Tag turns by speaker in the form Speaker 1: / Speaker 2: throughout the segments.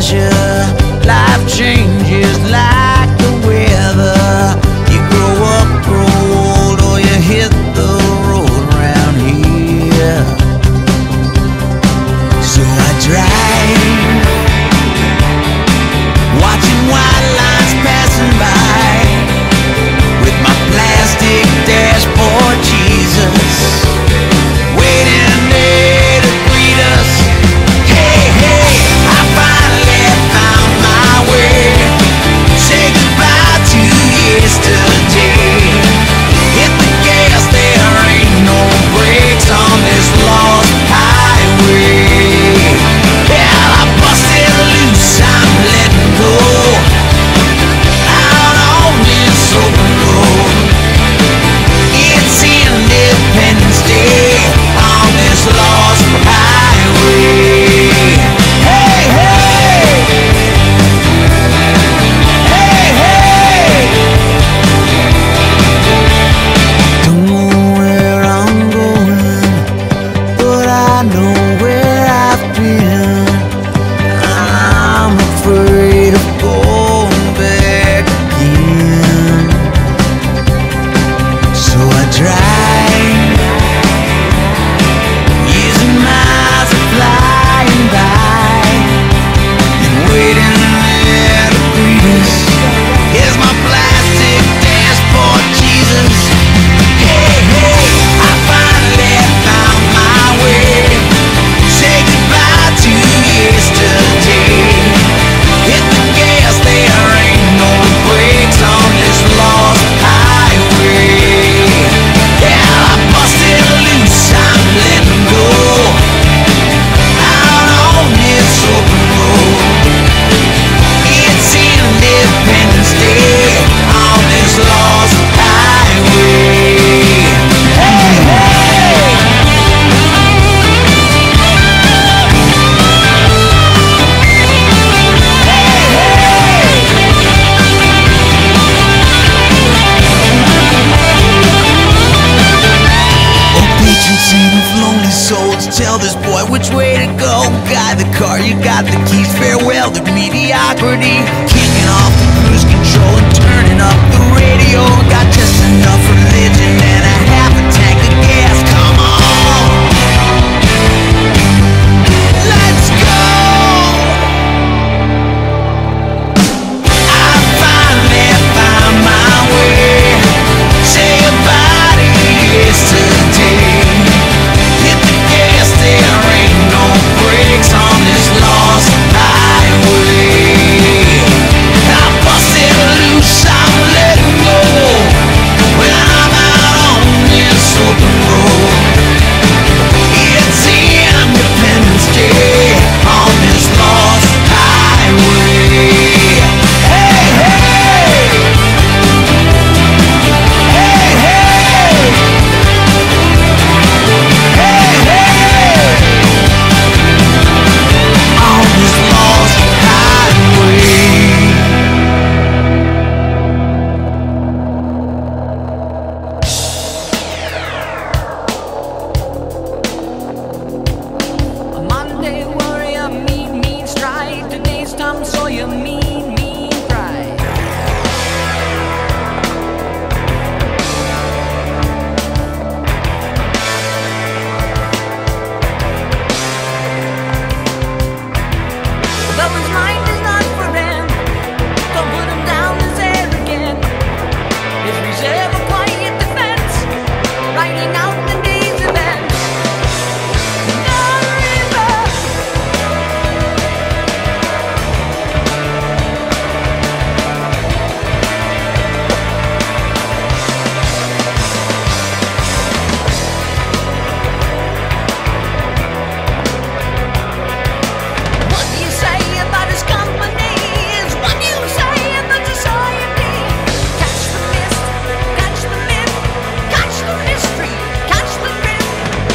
Speaker 1: measure. Life changes like the weather. You grow up, grow old, or you hit the road around here. So I drive, watching white lines passing by, with my plastic dashboard, Jesus, waiting there to greet us. Hey, hey, I finally found my way. Say goodbye to yesterday. Hit the gas, there ain't no brakes on this lost highway. Yeah, I busted loose, I'm letting go out on this open road. It's Independence Day on this lost highway. Hey, hey, hey, hey. Don't know where I'm going, but I know where I've been. I'm afraid of going back again. So I drive, using miles of flying by, and waiting there to greet us. Here's my plastic dashboard, Jesus. Hey, hey, I finally found my way. Say goodbye to yesterday. Hit the gas, there ain't no brakes on this lost highway. Yeah, I busted loose, I'm letting go out on this open road. It's Independence Day on this lost highway. Hey, hey. Oh, patron saint of lonely souls, tell this boy which way to go. Guide the car, you got the keys. Farewell to mediocrity. Kicking off the cruise control and turning up the radio. Got just enough religion and a half a tank of gas. Come on, let's go. I finally found my way. Say goodbye to yesterday. Hit the gas, there ain't no brakes on this lost highway. I busted loose, I'm letting go when I'm out on this open road. It's Independence Day on this lost highway. Hey, hey, hey, hey, hey, hey, on this lost highway. A Monday warrior, mean stride. Today's Tom Sawyer, mean pride. Lover's mind is not for him. Don't put him down as arrogant. His reserve a quiet defense, writing out the day's events. No river. What do you say about his company? Is what you say about society. Catch the mist, catch the myth, catch the mystery, catch the riff.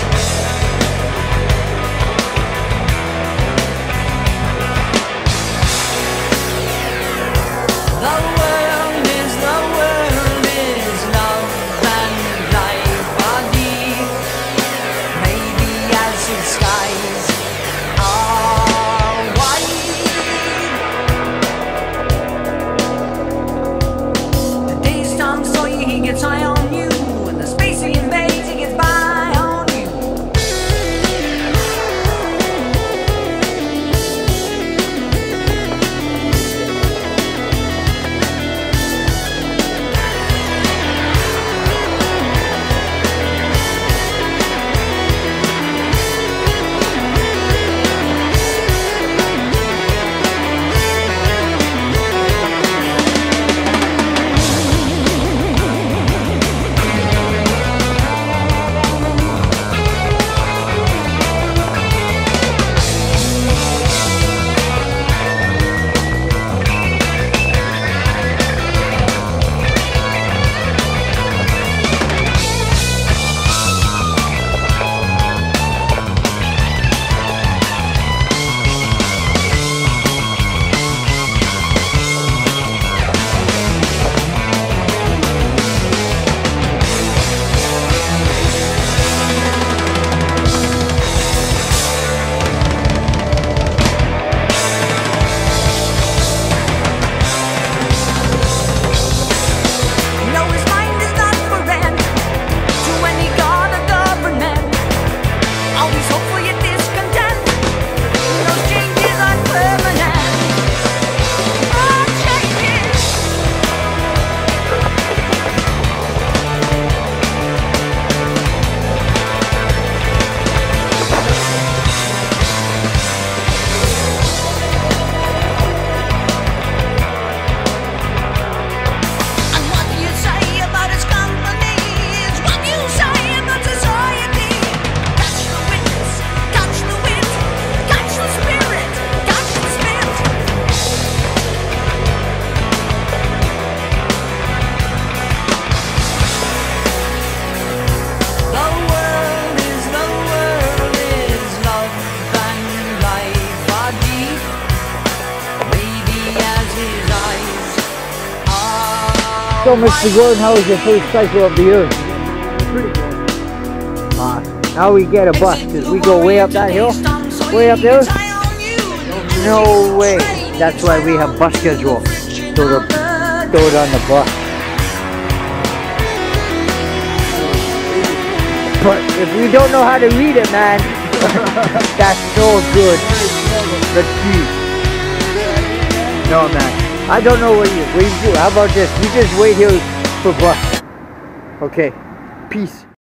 Speaker 1: The world is love and life are deep. Maybe as the skies are white.
Speaker 2: So Mr. Gordon, how was your first cycle of the year?
Speaker 3: Pretty good.
Speaker 2: Now we get a bus because we go way up that hill, way up there. No way. That's why we have bus schedule. So to throw it on the bus. But if we don't know how to read it, man, that's so good. Let's see. No, man. I don't know what you do. How about this? You just wait here for bus. Okay. Peace.